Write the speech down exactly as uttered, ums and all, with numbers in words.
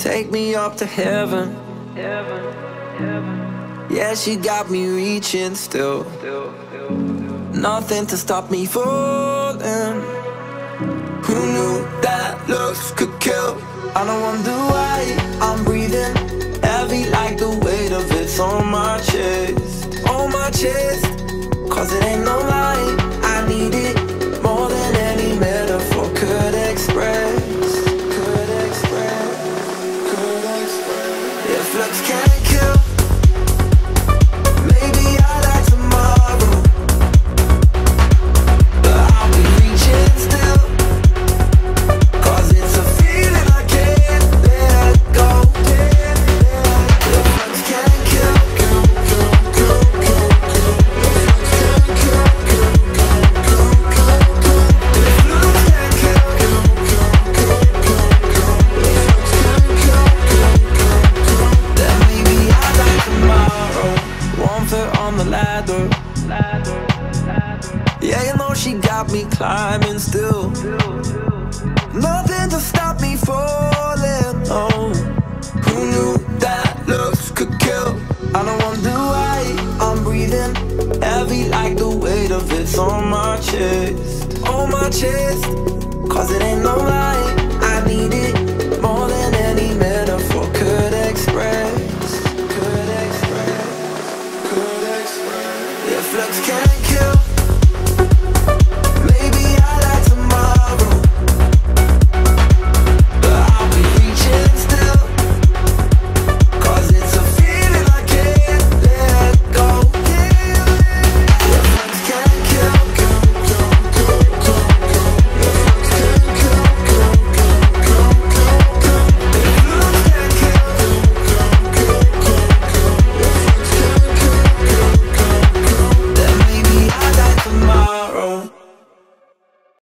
take me up to heaven. Yeah, she got me reaching still. Nothing to stop me falling. Who knew that looks could kill? I don't wonder why I'm breathing heavy, like the weight of it's on my chest. On my chest, cause it ain't no lie, I need it more than any metaphor could express. Could express, could express. If looks can't kill, maybe I'll die tomorrow, but I'll be reaching still, cause it's a feeling I can't let go. If looks can't kill, kill, kill, kill, kill, kill. If looks can't kill, kill, kill, kill, kill, kill. If looks can't kill, kill, kill, kill, kill, kill. If looks can't kill, kill, kill, kill, then maybe I'll die tomorrow. One foot on the ladder, yeah, you know she got me climbing still. Nothing to stop me falling, oh. Who knew that looks could kill? I don't wonder why I'm breathing heavy, like the weight of it's on my chest. On my chest, cause it ain't no lie, I need it